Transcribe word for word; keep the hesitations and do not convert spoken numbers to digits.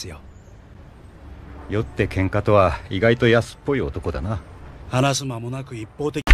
ですよ。 酔って喧嘩とは意外と安っぽい男だな。 話す間もなく一方的